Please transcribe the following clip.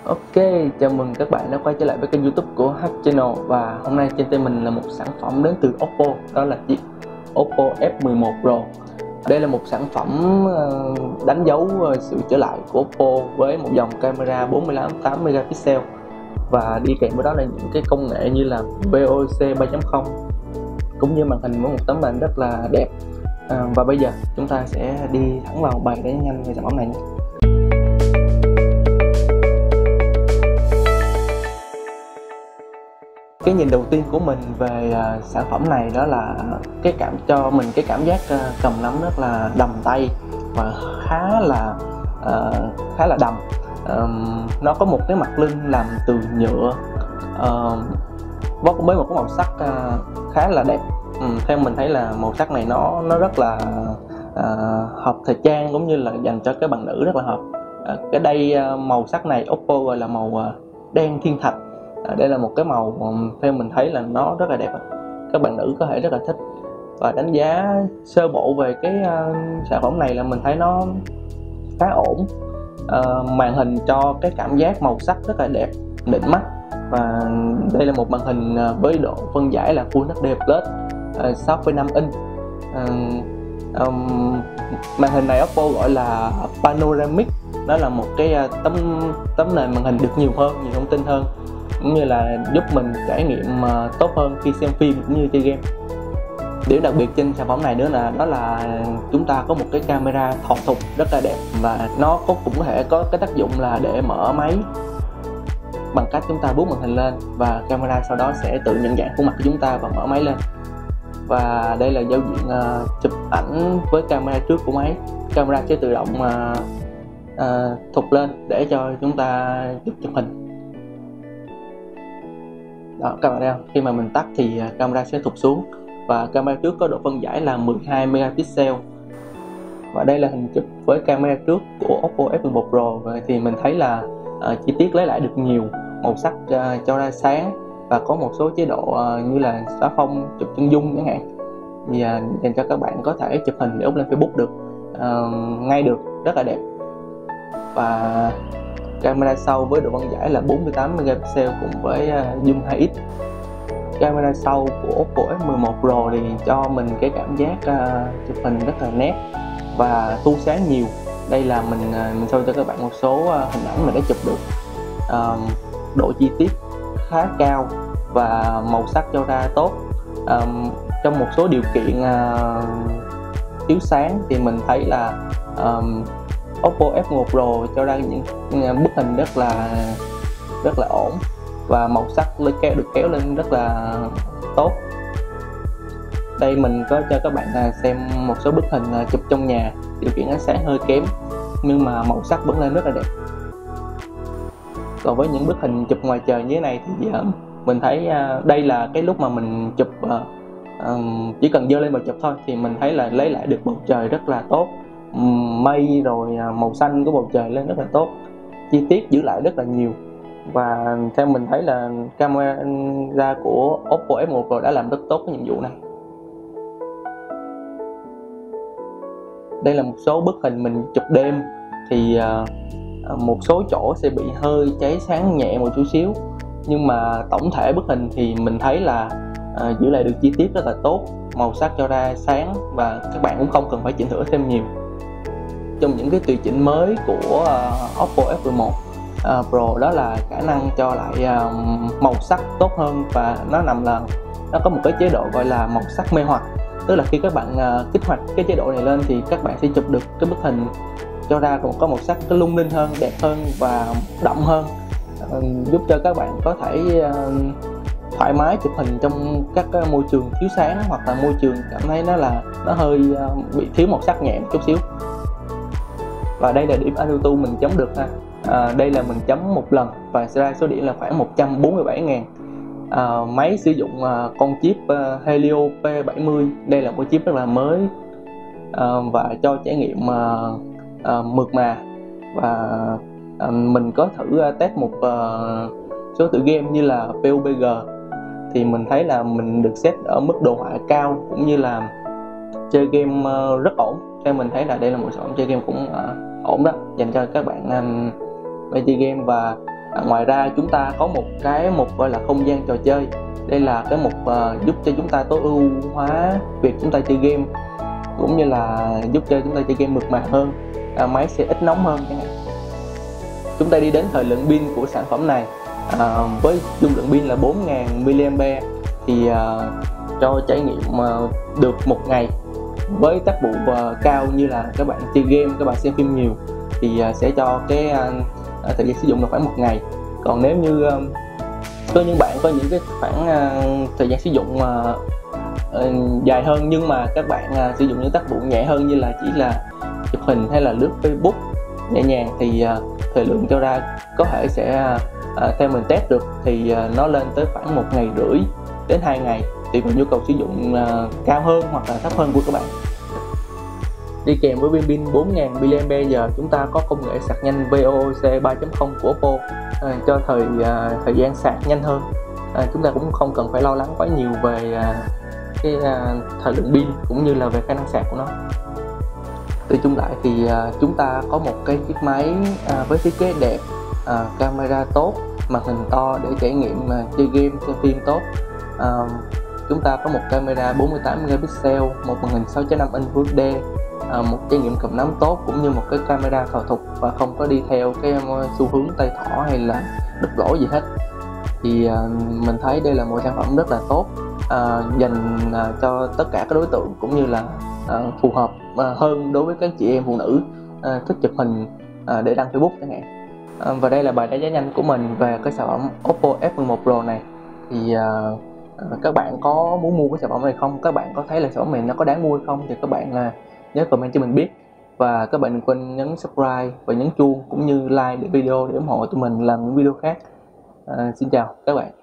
Ok, chào mừng các bạn đã quay trở lại với kênh YouTube của H Channel. Và hôm nay trên tay mình là một sản phẩm đến từ Oppo, đó là chiếc Oppo F11 Pro. Đây là một sản phẩm đánh dấu sự trở lại của Oppo với một dòng camera 48 megapixel và đi kèm với đó là những cái công nghệ như là VOC 3.0 cũng như màn hình với một tấm màn rất là đẹp. Và bây giờ chúng ta sẽ đi thẳng vào bài để nhanh về sản phẩm này nhé. Cái nhìn đầu tiên của mình về sản phẩm này đó là cho mình cái cảm giác cầm nắm rất là đầm tay và khá là đầm. Nó có một cái mặt lưng làm từ nhựa với một cái màu sắc khá là đẹp. Theo mình thấy là màu sắc này nó rất là hợp thời trang cũng như là dành cho các bạn nữ rất là hợp. Cái đây màu sắc này Oppo gọi là màu đen thiên thạch. Đây là một cái màu theo mình thấy là nó rất là đẹp, các bạn nữ có thể rất là thích. Và đánh giá sơ bộ về cái sản phẩm này là mình thấy nó khá ổn. Màn hình cho cái cảm giác màu sắc rất là đẹp, đỉnh mắt. Và đây là một màn hình với độ phân giải là Full HD Plus 6,5 inch. Màn hình này Oppo gọi là Panoramic, đó là một cái tấm nền màn hình được nhiều thông tin hơn, cũng như là giúp mình trải nghiệm tốt hơn khi xem phim cũng như chơi game. Điểm đặc biệt trên sản phẩm này nữa là đó là chúng ta có một cái camera thọt thục rất là đẹp, và nó cũng có thể có cái tác dụng là để mở máy bằng cách chúng ta bút màn hình lên và camera sau đó sẽ tự nhận dạng khuôn mặt của chúng ta và mở máy lên. Và đây là giao diện chụp ảnh với camera trước của máy. Camera sẽ tự động thụt lên để cho chúng ta giúp chụp hình. Đó, các bạn thấy không? Khi mà mình tắt thì camera sẽ thụt xuống, và camera trước có độ phân giải là 12 megapixel. Và đây là hình chụp với camera trước của Oppo F11 Pro. Thì mình thấy là chi tiết lấy lại được nhiều, màu sắc cho ra sáng, và có một số chế độ như là xóa phông, chụp chân dung chẳng hạn, thì dành cho các bạn có thể chụp hình để up lên Facebook được ngay được, rất là đẹp. Và camera sau với độ phân giải là 48 megapixel cùng với zoom 2x. Camera sau của Oppo F11 Pro thì cho mình cái cảm giác chụp hình rất là nét và tua sáng nhiều. Đây là mình show cho các bạn một số hình ảnh mình đã chụp được. Độ chi tiết khá cao và màu sắc cho ra tốt. Trong một số điều kiện thiếu sáng thì mình thấy là Oppo F11 Pro cho ra những bức hình rất là ổn, và màu sắc được kéo lên rất là tốt. Đây mình có cho các bạn xem một số bức hình chụp trong nhà, điều kiện ánh sáng hơi kém nhưng mà màu sắc vẫn lên rất là đẹp. Còn với những bức hình chụp ngoài trời như thế này thì mình thấy đây là cái lúc mà mình chụp chỉ cần giơ lên và chụp thôi thì mình thấy là lấy lại được bầu trời rất là tốt, mây rồi màu xanh của bầu trời lên rất là tốt, chi tiết giữ lại rất là nhiều. Và theo mình thấy là camera của Oppo F11 Pro đã làm rất tốt cái nhiệm vụ này. Đây là một số bức hình mình chụp đêm thì một số chỗ sẽ bị hơi cháy sáng nhẹ một chút xíu, nhưng mà tổng thể bức hình thì mình thấy là giữ lại được chi tiết rất là tốt, màu sắc cho ra sáng, và các bạn cũng không cần phải chỉnh sửa thêm nhiều. Trong những cái tùy chỉnh mới của Oppo F11 Pro đó là khả năng cho lại màu sắc tốt hơn, và nó có một cái chế độ gọi là màu sắc mê hoặc. Tức là khi các bạn kích hoạt cái chế độ này lên thì các bạn sẽ chụp được cái bức hình cho ra còn có màu sắc lung linh hơn, đẹp hơn và đậm hơn, giúp cho các bạn có thể thoải mái chụp hình trong các môi trường thiếu sáng, hoặc là môi trường cảm thấy nó hơi bị thiếu màu sắc nhẹ một chút xíu. Và đây là điểm AnTuTu mình chấm được ha. Đây là mình chấm một lần và ra số điểm là khoảng 147.000. Máy sử dụng con chip Helio P70. Đây là một chip rất là mới và cho trải nghiệm mượt mà. Và mình có thử test một số tựa game như là PUBG, thì mình thấy là mình được set ở mức đồ họa cao cũng như là chơi game rất ổn. Theo mình thấy là đây là một sản phẩm chơi game cũng ổn đó, dành cho các bạn chơi game. Và Ngoài ra chúng ta có một cái mục gọi là không gian trò chơi. Đây là cái mục giúp cho chúng ta tối ưu hóa việc chúng ta chơi game, cũng như là giúp cho chúng ta chơi game mượt mà hơn, máy sẽ ít nóng hơn chẳng hạn. Chúng ta đi đến thời lượng pin của sản phẩm này. Với dung lượng pin là 4000 mAh thì cho trải nghiệm được một ngày. Với tác vụ cao như là các bạn chơi game, các bạn xem phim nhiều thì sẽ cho cái thời gian sử dụng là khoảng một ngày. Còn nếu như có những bạn có những cái khoảng thời gian sử dụng dài hơn, nhưng mà các bạn sử dụng những tác vụ nhẹ hơn như là chỉ là chụp hình hay là lướt Facebook nhẹ nhàng, thì thời lượng cho ra có thể sẽ theo mình test được thì nó lên tới khoảng 1,5 ngày đến 2 ngày, tùy vào nhu cầu sử dụng cao hơn hoặc là thấp hơn của các bạn. Đi kèm với viên pin 4000 mAh, chúng ta có công nghệ sạc nhanh VOOC 3.0 của Oppo cho thời gian sạc nhanh hơn. Chúng ta cũng không cần phải lo lắng quá nhiều về cái thời lượng pin cũng như là về khả năng sạc của nó. Từ chung lại thì chúng ta có một cái chiếc máy với thiết kế đẹp, camera tốt, màn hình to để trải nghiệm chơi game, xem phim tốt. Chúng ta có một camera 48 megapixel, một màn hình 6.5 inch Full HD, một trải nghiệm cầm nắm tốt, cũng như một cái camera thuần thục và không có đi theo cái xu hướng tay thỏ hay là đục lỗ gì hết. Thì mình thấy đây là một sản phẩm rất là tốt, dành cho tất cả các đối tượng, cũng như là phù hợp hơn đối với các chị em phụ nữ thích chụp hình để đăng Facebook chẳng hạn. Và đây là bài đánh giá nhanh của mình về cái sản phẩm Oppo F11 Pro này. Thì các bạn có muốn mua cái sản phẩm này không? Các bạn có thấy là sản phẩm này nó có đáng mua hay không? Thì các bạn nhớ comment cho mình biết. Và các bạn đừng quên nhấn subscribe và nhấn chuông cũng như like để video để ủng hộ tụi mình làm những video khác. Xin chào các bạn.